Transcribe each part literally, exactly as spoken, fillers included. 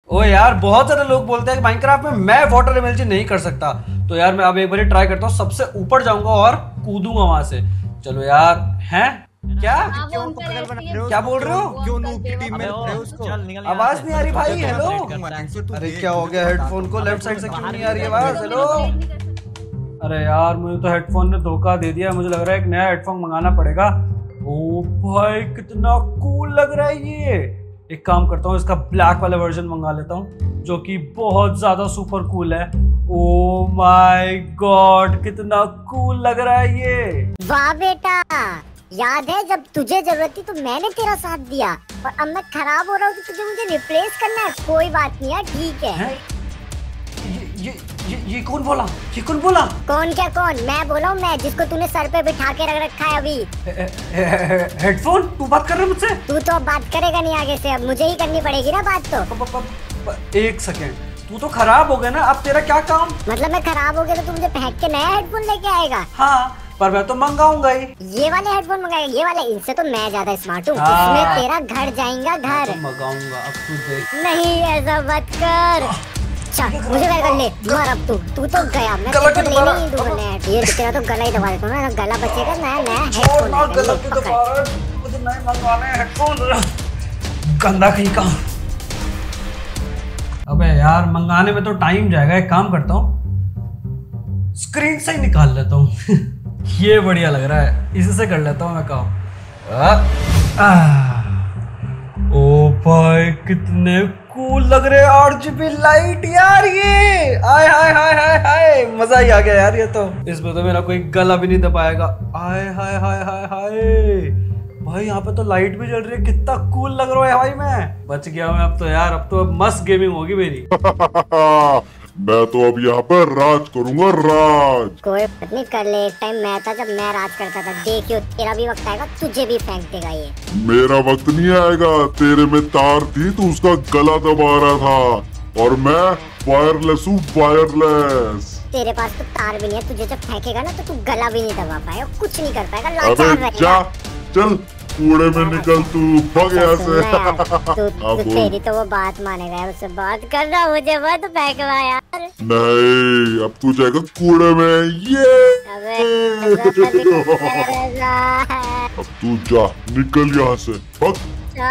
ओ यार बहुत सारे लोग बोलते हैं कि माइनक्राफ्ट में मैं वाटर इमर्जन नहीं कर सकता, तो यार मैं अब एक बार ट्राई करता हूँ, सबसे ऊपर जाऊंगा और कूदूंगा वहां से। चलो यार, हैं क्या क्यों पागल बना रहे हो? क्या बोल रहे हो? क्यों नूब की टीम में रख रहे हो उसको? आवाज नहीं आ रही भाई। हेलो, अरे क्या हो गया हेडफोन को? लेफ्ट साइड से क्यों नहीं आ रही आवाज? हेलो, अरे यार मुझे तो हेडफोन ने धोखा दे दिया। मुझे लग रहा है एक नया हेडफोन मंगाना पड़ेगा। ओ भाई कितना कूल लग रहा है ये। एक काम करता हूँ, इसका ब्लैक वाला वर्जन मंगा लेता हूँ जो कि बहुत ज्यादा सुपर कूल है। ओ माय गॉड कितना कूल लग रहा है ये। वाह बेटा, याद है जब तुझे जरूरत थी तो मैंने तेरा साथ दिया, और अब मैं खराब हो रहा हूँ तो तुझे मुझे रिप्लेस करना है। कोई बात नहीं यार, ठीक है, है? ये, ये ये ये कौन बोला? ये कौन बोला? कौन क्या कौन? मैं बोला हूँ, मैं जिसको तूने सर पे बिठा के रख रखा है अभी। हेडफोन तू बात कर रहा है मुझसे? तू तो अब बात करेगा नहीं आगे से, अब मुझे ही करनी पड़ेगी ना बात। तो प, प, प, एक सेकेंड, तू तो खराब हो गया ना, अब तेरा क्या काम? मतलब मैं खराब हो गया तो तू मुझे फेंक के नया हेडफोन लेके आएगा? हाँ, पर मैं तो मंगाऊंगा ही। ये वाले हेडफोन मंगाएगा? ये वाले, इनसे तो मैं ज्यादा स्मार्ट हूँ। इसमें तेरा घर जाएगा घर। तो मंगाऊंगा, अब तू देख। नहीं ऐसा मत कर। चल मुझे क्या कर ले, मार अब तू। तू तो गया, मैं तेरे को लेने नहीं दूंगा। ये तेरा तो गला ही दबा देता हूँ ना, गला बचेगा। नया नया हेडफोन ना, गला क्यों दबा रहा है? मुझे नए मंगवाने हैं हेडफोन। गंदा कहीं का। अबे यार मंगाने में तो टाइम जाएगा। एक काम करता हूँ, स्क्रीन से ही निकाल लेता हूँ। ये बढ़िया लग रहा है, इसी से कर लेता हूँ मैं काम। ओ भाई कितने कूल लग रहे हैं आरजीबी लाइट यार ये। आय हाय हाय हाय हाय, मजा ही आ गया यार। ये तो इसमें तो मेरा कोई गला भी नहीं दबाएगा। आय हाय हाय हाय हाय भाई, यहाँ पे तो लाइट भी जल रही है। कितना कूल लग रहा है भाई। मैं बच गया मैं अब तो यार। अब तो अब मस्त गेमिंग होगी मेरी। मैं तो अब यहाँ पर राज करूंगा, राज। कोई बात नहीं, कर ले। एक टाइम मैं था जब मैं राज करता था। देखियो तेरा भी वक्त आएगा, तुझे भी फेंक देगा ये। मेरा वक्त नहीं आएगा। तेरे में तार थी तो उसका गला दबा रहा था, और मैं वायरलेस हूँ, वायरलेस। तेरे पास तो तार भी नहीं है, तुझे जब फेंकेगा ना तो तू गला भी नहीं दबा पाएगा, कुछ नहीं कर पाएगा, लाचार रहेगा। चल कूड़े में निकल तू, भाग यहाँ से। तू, तू तेरी तो वो बात मानेगा, उससे बात करना, मुझे मत फेंकवा यार। नहीं, अब तू जाएगा कूड़े में। ये अब तू जा, निकल यहाँ से, भाग।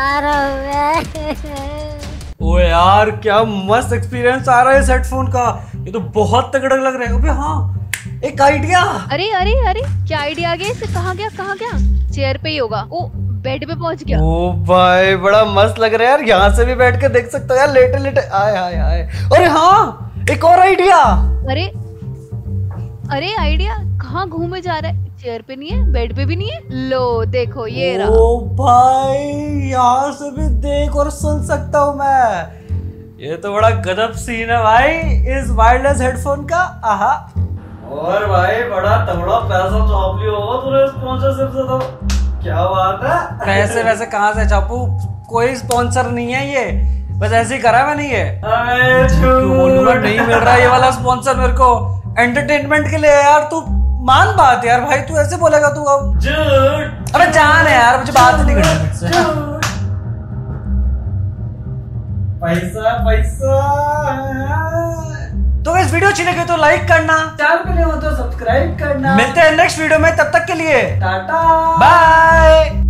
ओ यार क्या मस्त एक्सपीरियंस आ रहा है इस हेडफोन का। ये तो बहुत तगड़ा लग रहा है। अबे हाँ, एक आइडिया। अरे अरे अरे क्या आइडिया आ गया इससे? कहाँ गया कहाँ गया? चेयर पे ही होगा। ओ बेड पे पहुंच गया। ओ भाई बड़ा मस्त लग रहा है यार। यहाँ से भी बैठ के देख सकते हो यार, लेटे लेटे। आए हाय हाय। अरे हाँ, एक और आइडिया। अरे अरे आइडिया कहाँ घूमे जा रहा है? चेयर पे नहीं है, बेड पे भी नहीं है। लो देखो ये रहा। ओ भाई यहाँ से भी देख और सुन सकता हूँ मैं। ये तो बड़ा गजब सीन है भाई इस वायरलेस हेडफोन का। आहा, और भाई बड़ा तगड़ा पैसा छाप लिया होगा तूने स्पॉन्सरशिप से। तो क्या बात है। पैसे वैसे कहाँ से छापू? कोई स्पॉन्सर नहीं है ये, बस ऐसे ही करा मैंने ये। नहीं मिल रहा ये वाला स्पॉन्सर मेरे को एंटरटेनमेंट के लिए यार। तू मान बात यार भाई, तू ऐसे बोलेगा तू अब? झूठ। अबे जान है यार, मुझे बात नहीं करनी मुझसे। पैसा पैसा। तो इस वीडियो अच्छी लगे तो लाइक करना, चैनल पे नए हो तो सब्सक्राइब करना। मिलते हैं नेक्स्ट वीडियो में, तब तक के लिए टाटा बाय।